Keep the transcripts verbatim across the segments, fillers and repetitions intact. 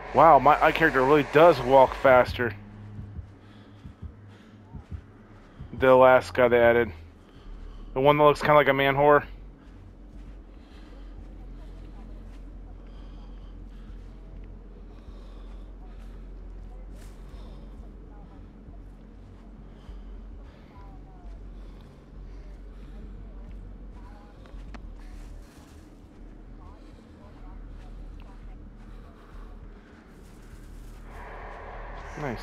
Wow, my eye character really does walk faster. The last guy they added. The one that looks kind of like a man whore. Nice.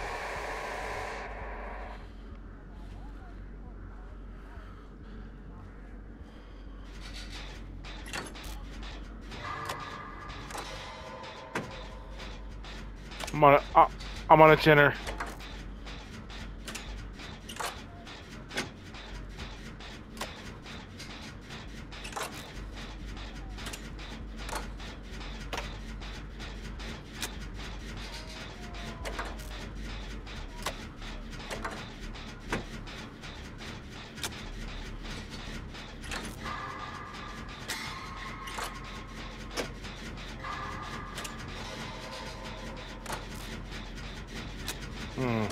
I'm on a, uh, I'm on a chinner. Hmm.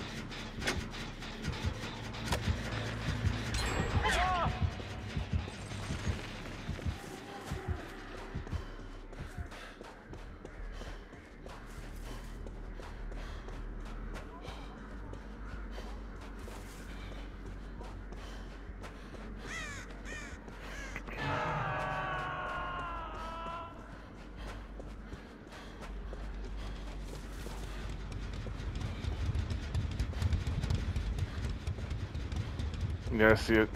Yeah, I see it.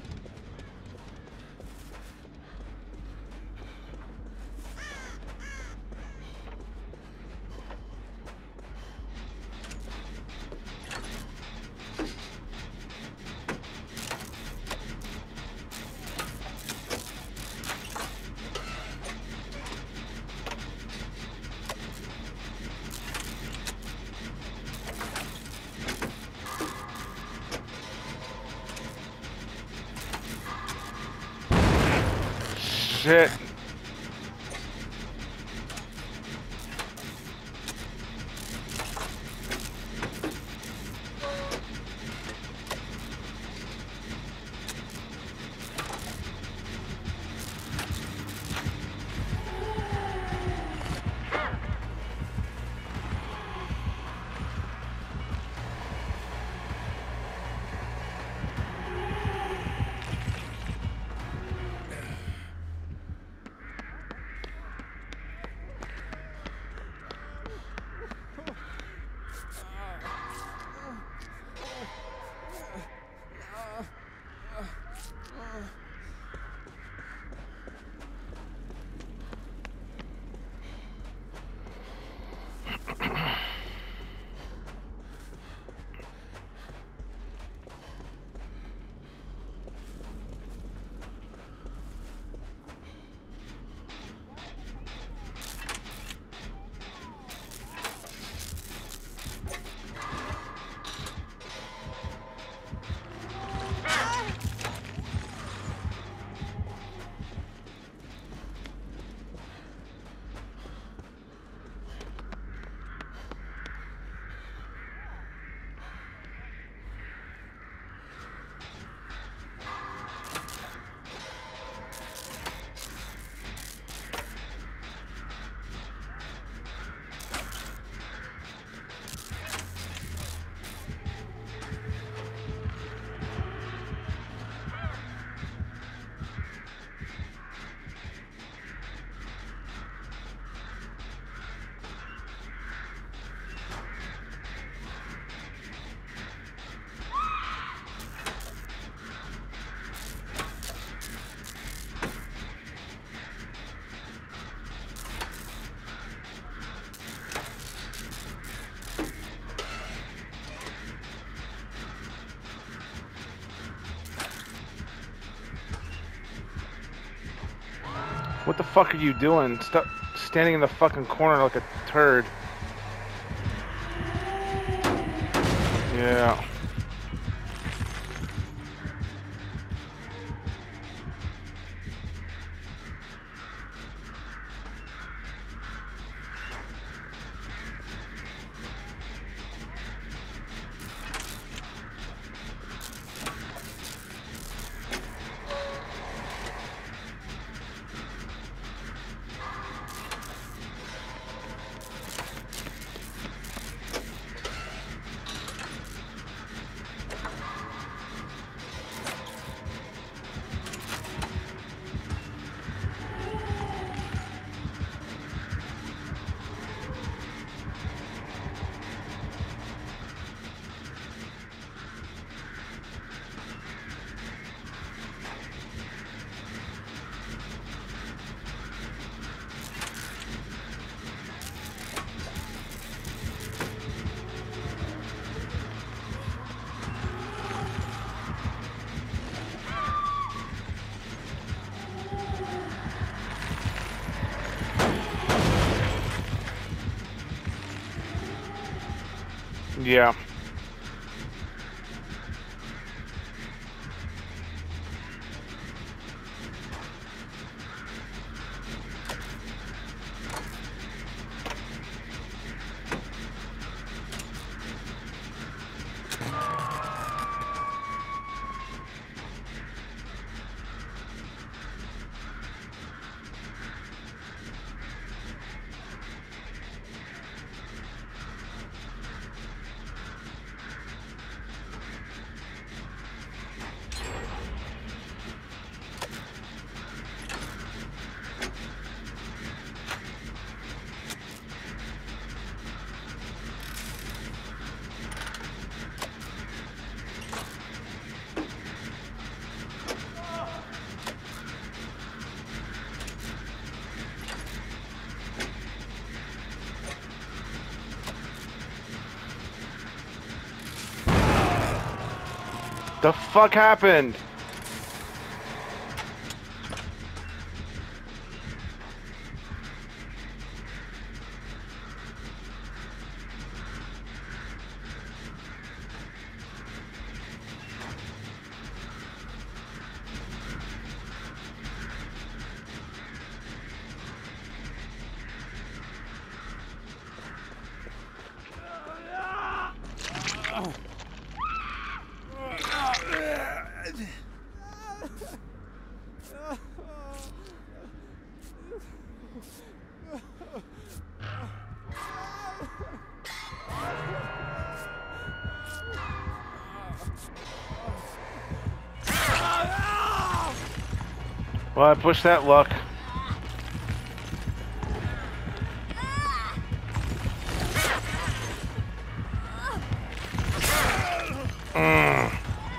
Shit. What the fuck are you doing? Stop standing in the fucking corner like a turd. Yeah. Yeah. The fuck happened? Well, I pushed that luck. Mm.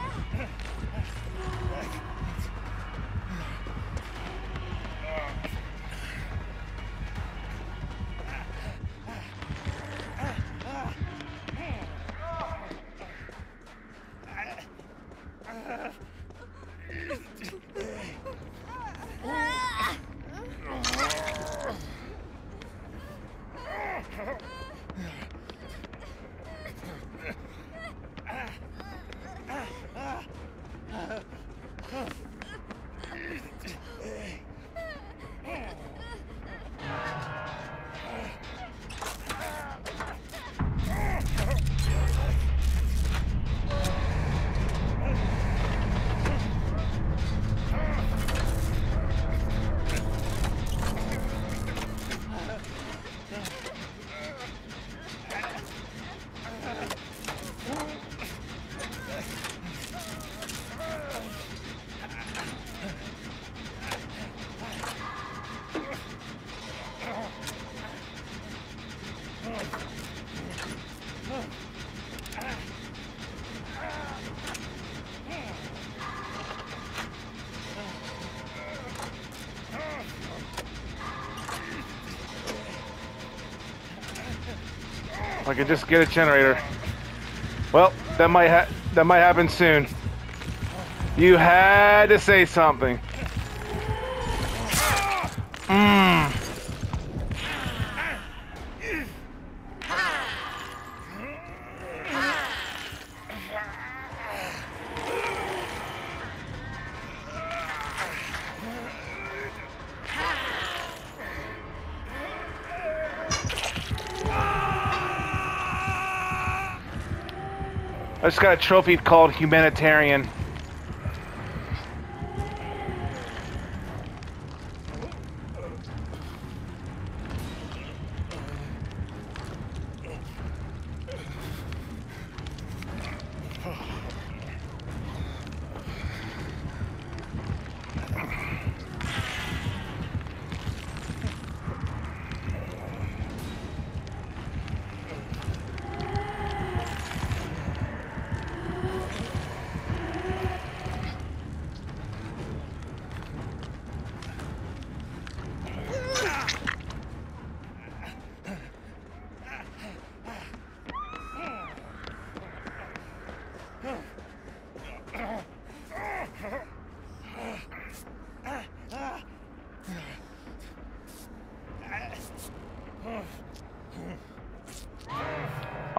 I could just get a generator. Well, that might ha that might happen soon. You had to say something. Mmm. I just got a trophy called Humanitarian.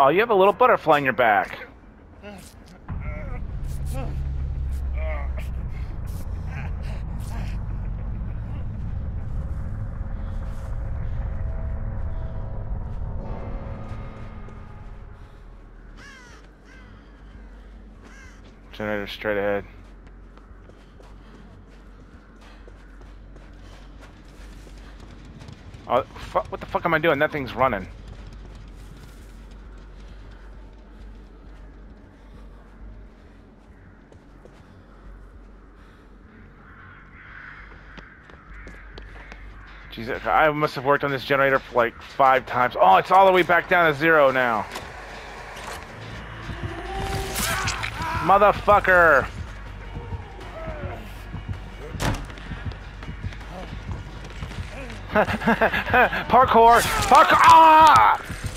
Oh, you have a little butterfly in your back. Generator straight ahead. Oh, fuck, what the fuck am I doing? That thing's running. Jesus, I must have worked on this generator for like five times. Oh, it's all the way back down to zero now. Motherfucker! Parkour! Parkour! Ah!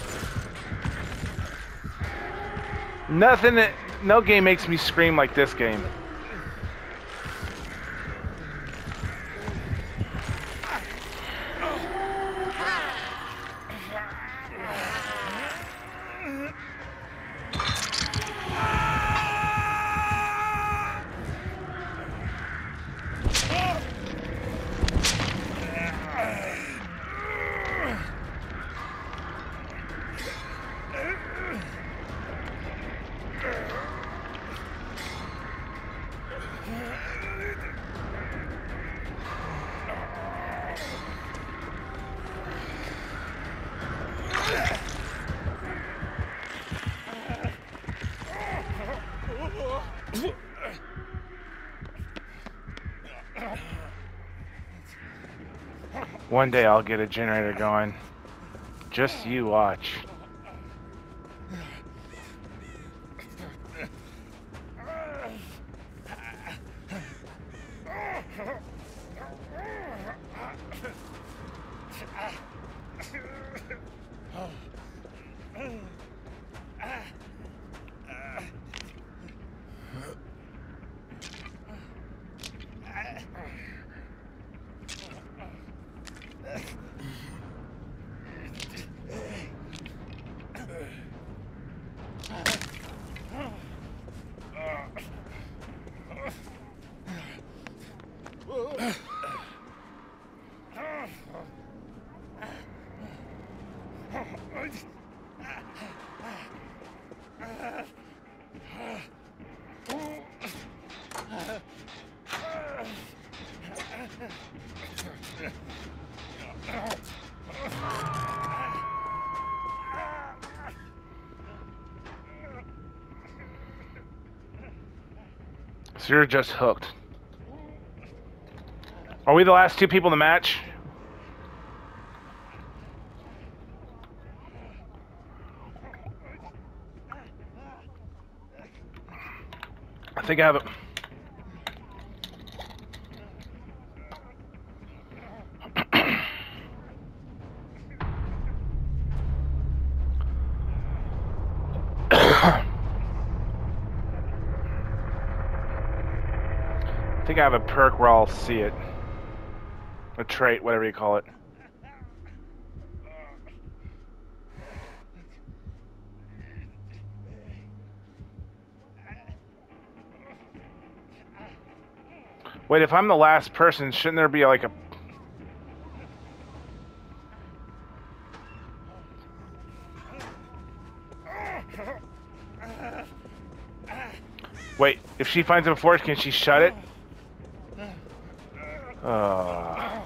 Nothing, no game makes me scream like this game. One day I'll get a generator going. Just you watch. So you're just hooked. Are we the last two people in the match? I think I have it. I think I have a perk where I'll see it. A trait, whatever you call it. Wait, if I'm the last person, shouldn't there be like a... Wait, if she finds him force, can she shut it? Uh... Uh...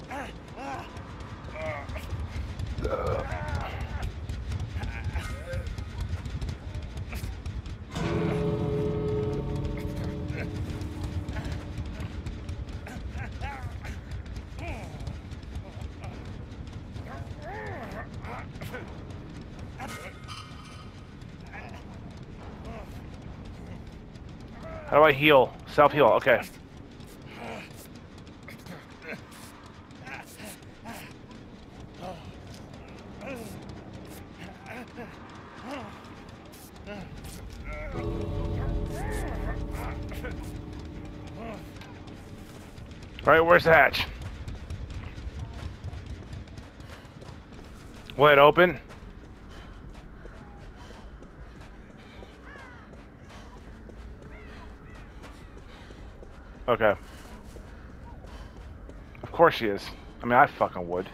How do I heal? Self-heal, okay. Alright, where's the hatch? Will it open? Okay. Of course she is. I mean, I fucking would.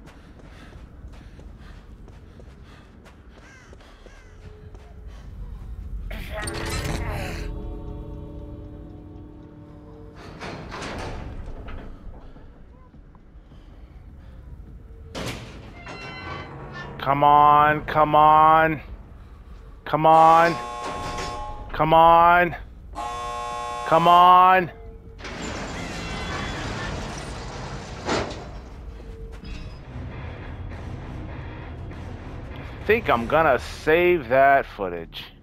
Come on, come on. Come on. Come on. Come on. I think I'm gonna save that footage.